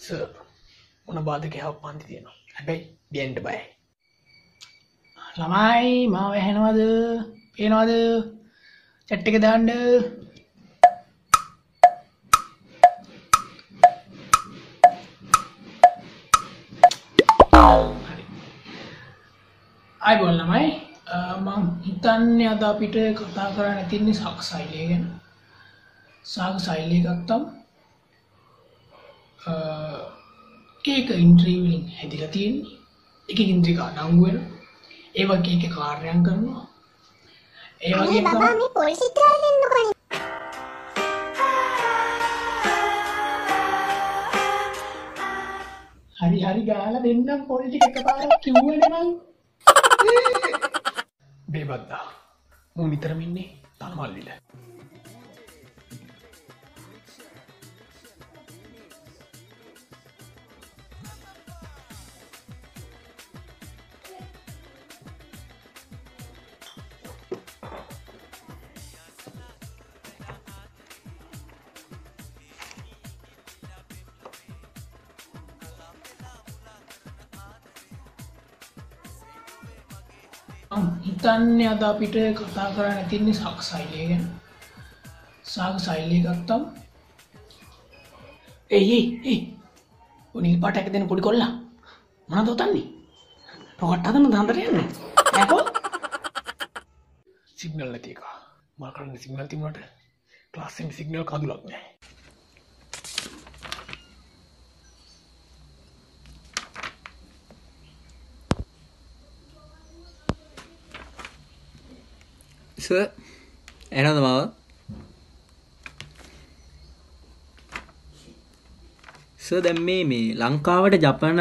Sir මොන බාධකයක් පන්ති තියෙනවා. හැබැයි ගේන්න බයයි. ළමයි මාව ඇහෙනවද? පේනවද? chat එක දාන්න. ආයි බෝල් ළමයි මම හිතන්නේ අද අපිට කතා කරන්න තියෙන්නේ සාග ශෛලිය ගැන. සාග ශෛලිය ගත්තම ඒක ඉන්ද්‍රිය වලින් හැදිලා තියෙන්නේ. එක ඉන්ද්‍රියක අඩංගු වෙනවා. ඒ වගේ එක කාර්යයන් කරනවා. ඒ වගේ බබා මේ පොල් සිත්‍රාල දෙන්නකෝ. හරි ගාලා දෙන්නම් පොල් ටික එකපාරක් කිව්වනේ මං. බේබද්දා මූ නිතරම ඉන්නේ තනමල්ලිල. හිතන්නේ අද අපිට කතා කරන්න තියෙන්නේ සාග ශෛලිය ගැන. සාග ශෛලිය ගත්තම ඒ ඔනිල් පාට එක දෙන පොඩි කොල්ලා මොනවද උතන්නේ? රොකට් හදන්න දාන්නට යන්නේ. ඈකෝ සිග්නල් නැති එක. මම කරන්නේ සිග්නල් තිබුණාට ක්ලාස් එකේ සිග්නල් කඳුලක් නැහැ. සර් එනවද මාව? සර් දැන් මේ ලංකාවට ජපන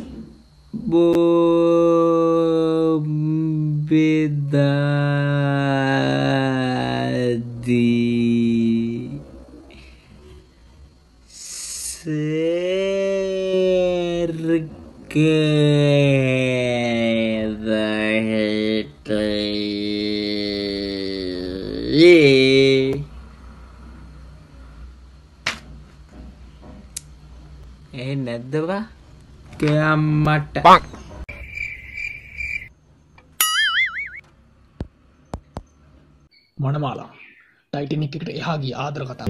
බෝබෙදාදී නැද්දවා කෑමට මනමාලා ටයිටැනික් එකට එහා ගිය ආදර කතාව.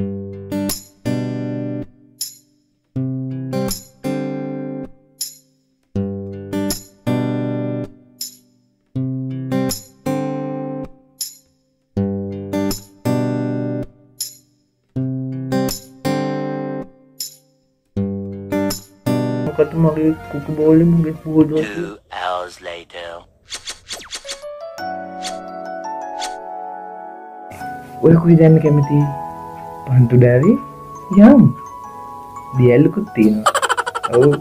මගේ කුකු බෝලෙ මගේ පුවඩුව 2 hours later ඔය කොයි දැන්න කැමති පන්තු ඩෑවි යම් දියල්ලකුත් තියෙනවා. ඔව්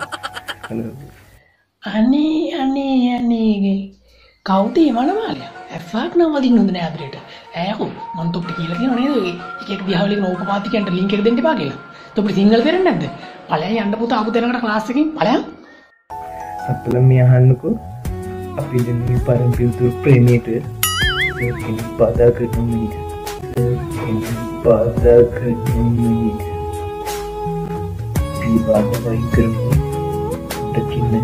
අනේ කවුද මනමාලයා? ඇෆ්ෆාක් නම් වදින්න හොඳ නෑ අපිට. ඈකෝ මං තොප්පි කියලා කියනව නේද? එක දිහාවල කියන ඕපපාතිකයන්ට ලින්ක් එක දෙන්න එපා කියලා. තොප්පි සිංගල් කරන්නේ නැද්ද? පළයන් යන්න පුතා ආපු තැනකට ක්ලාස් එකකින් පළයන්. අපල මේ අහන්නකෝ අපි දෙන්නේ පරම්පියුතු ප්‍රේමයට පදාකට මිනිට පදාකට මිනිට පිබාදවයි කරමු උඩකින්න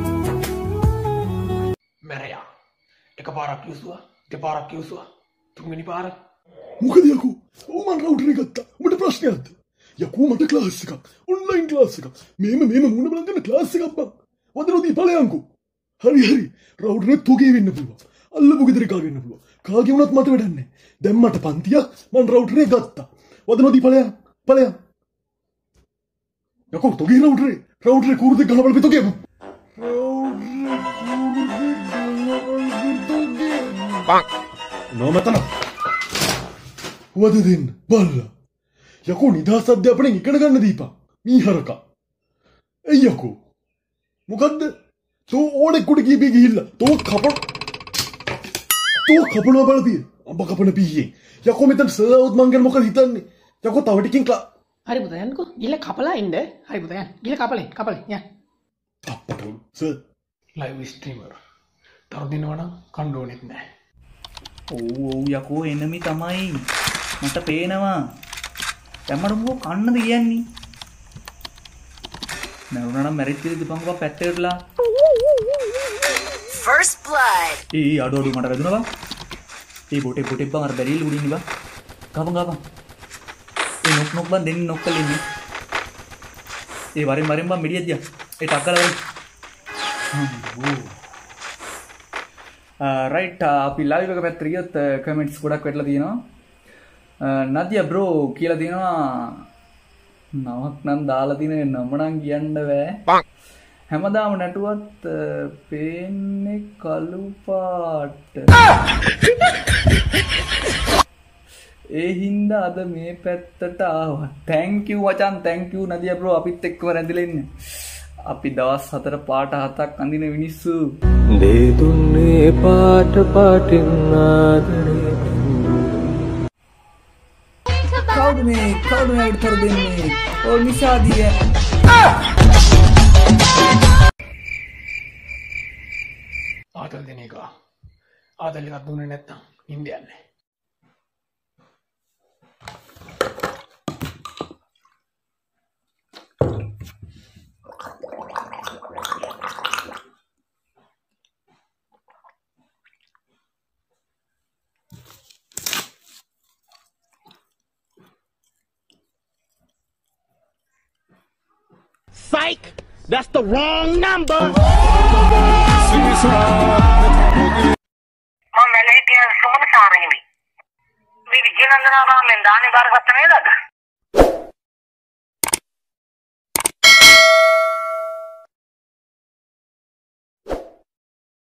මැරයා එකපාරක් කිව්වා දෙපාරක් කිව්වා තුන්වෙනි පාර මොකද යකෝ ඕමන් රවුටර් එක ගත්තා උඹට ප්‍රශ්නයක්ද යකෝ මට ක්ලාස් එකක් ඔන්ලයින් ක්ලාස් එකක් මේම මුණ බලන් කරන ක්ලාස් එකක් බං වදනෝදී ඵලයන්කෝ හරි රවුටර් එක තෝගේ වෙන්න පුළුවන් අල්ලපු ගෙදර එකා වෙන්න පුළුවන් කාගේ වුණත් මට වැඩක් නැහැ දැන් මට පන්තියක් මං රවුටර් එක ගත්තා වදනෝදී ඵලයන් යකෝ තෝගේ රවුටර් එක කූරු දෙක ගහලා බලපෙ තෝගේ බං නොමතන වද දෙන්න බල්ලා යකෝ නිදහස් අධ්‍යාපනයෙන් ඉගෙන ගන්න දීපා මීහරකා එයි යකෝ මොකද්ද තෝ ඕනෙක් කුඩ ගිහිල්ලා තෝ කපනවා බලපිය අම්බ කපන පීයේ යකෝ මෙතන සර් આવුත් මං ගැන මොකද හිතන්නේ යකෝ තව ටිකකින් හරි පුතා යන්නකෝ ගිහලා කපලා ඉන්න හරි පුතා යන්න ගිහලා කපලේ යන්න අප්පටෝ සර් ලයිව් ස්ට්‍රීමර් තව දිනවනම් කන්න ඕනෙත් නැහැ ඔව් යකෝ එනමි තමයි මට පේනවා දැන් මට මොකෝ කන්නද කියන්නේ මරුණා නම් මැරිට් කියලා දීපන්කෝ පැත්තටලා. First blood. අඩු මට වැදුනා බං. බොටේ බං අර බැරිල් උඩින් ඉබා. ගාපන්. නොක් බං දෙන්න නොක් කලින් ඉන්නේ. වරින් බං මෙඩියක් දියා. ටක් කරලා වරින්. රයිට් අපි ලයිව් එක පැත්තට ගියොත් කමෙන්ට්ස් ගොඩක් වැටලා තියෙනවා. නදියා බ්‍රෝ කියලා තියෙනවා නමක් නම් දාලා තියෙන නම නම් කියන්න බෑ. හැමදාම නැටුවත් පේන්නේ කළු පාට. ඒ හින්දා අද මේ පැත්තට ආවා. thank you මචං thank you නදියා බ්‍රෝ අපිත් එක්කම රැඳිලා ඉන්න. අපි දවස් 4 පාට 7ක් අඳින මිනිස්සු. දේ දුන්නේ පාට පාටින් ආදරේ. කවුද මේ උත්තර දෙන්නේ? ඔය නිෂාදිය. ආතල් දෙන එක. ආතල් එකක් දුන්නේ නැත්තම් නිින්ද යන්නේ. Psych! That's the wrong number!